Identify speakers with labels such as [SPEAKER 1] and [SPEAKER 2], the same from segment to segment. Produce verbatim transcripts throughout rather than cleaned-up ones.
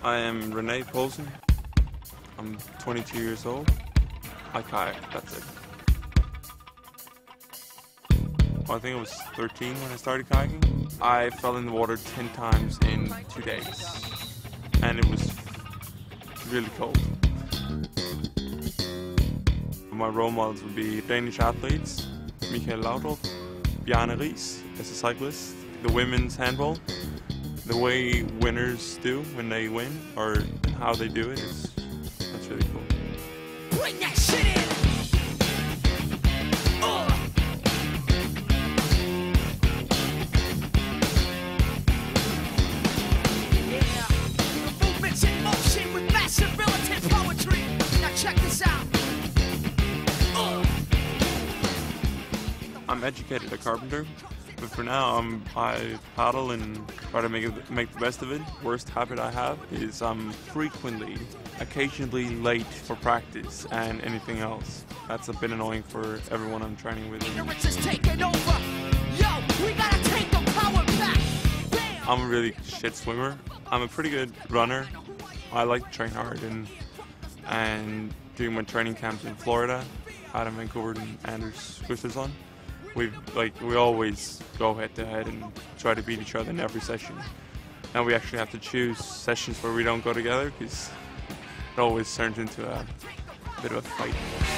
[SPEAKER 1] I am Rene Poulsen. I'm twenty-two years old. I kayak, that's it. Well, I think I was thirteen when I started kayaking. I fell in the water ten times in two days. And it was really cold. My role models would be Danish athletes, Michael Laudrup, Bjarne Riis as a cyclist, the women's handball. The way winners do when they win, or how they do it, is that's really cool.
[SPEAKER 2] Bring that shit in! Uh. Yeah, the movement's in motion with massive relative poetry. Now check this out. Uh.
[SPEAKER 1] I'm educated a carpenter. But for now, um, I paddle and try to make it, make the best of it. Worst habit I have is I'm frequently, occasionally late for practice and anything else. That's a bit annoying for everyone I'm training with. I'm a really shit swimmer. I'm a pretty good runner. I like to train hard and and doing my training camps in Florida, out in Vancouver and Anders Gustafsson. We like we always go head to head and try to beat each other in every session. Now we actually have to choose sessions where we don't go together because it always turns into a bit of a fight.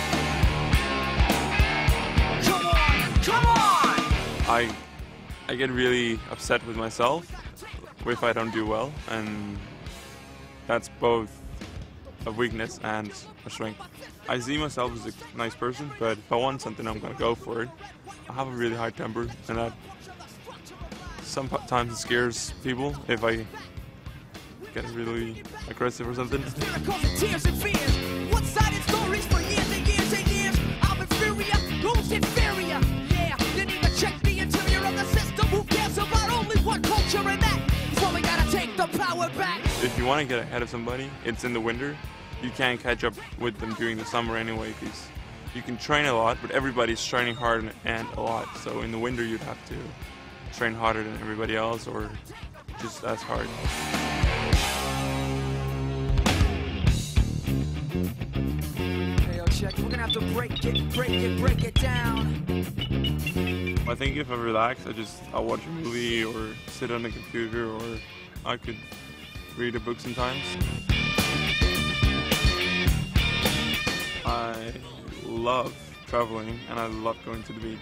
[SPEAKER 2] Come on, come on!
[SPEAKER 1] I I get really upset with myself if I don't do well, and that's both a weakness and a strength. I see myself as a nice person, but if I want something, I'm gonna go for it. I have a really high temper, and that sometimes it scares people if I get really aggressive or something. If you want to get ahead of somebody, it's in the winter. You can't catch up with them during the summer anyway, because you can train a lot, but everybody's training hard and a lot. So in the winter, you'd have to train harder than everybody else, or just as hard.
[SPEAKER 2] Hey, yo, check. We're gonna have to break it, break it, break it down.
[SPEAKER 1] I think if I relax, I just I'll watch a movie or sit on the computer, or I could read a book sometimes. I love traveling and I love going to the beach.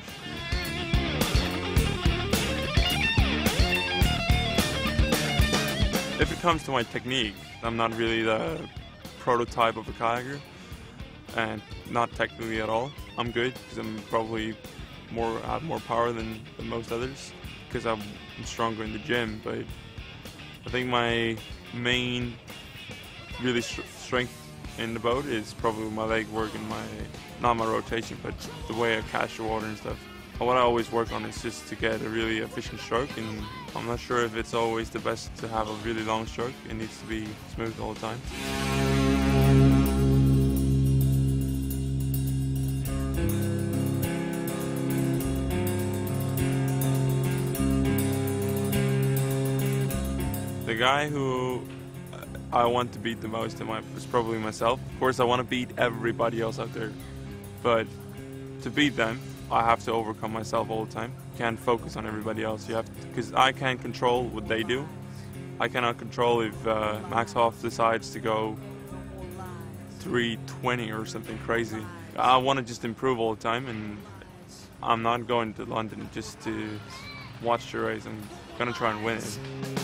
[SPEAKER 1] If it comes to my technique, I'm not really the prototype of a kayaker, and not technically at all. I'm good because I'm probably more I have more power than, than most others because I'm stronger in the gym. But I think my main really st strength in the boat is probably my leg work and my, not my rotation, but the way I catch the water and stuff. What I always work on is just to get a really efficient stroke, and I'm not sure if it's always the best to have a really long stroke. It needs to be smooth all the time. The guy who I want to beat the most in my is probably myself. Of course, I want to beat everybody else out there, but to beat them, I have to overcome myself all the time. Can't focus on everybody else. You have because I can't control what they do. I cannot control if uh, Max Hoff decides to go three twenty or something crazy. I want to just improve all the time, and I'm not going to London just to watch the race. I'm gonna try and win it.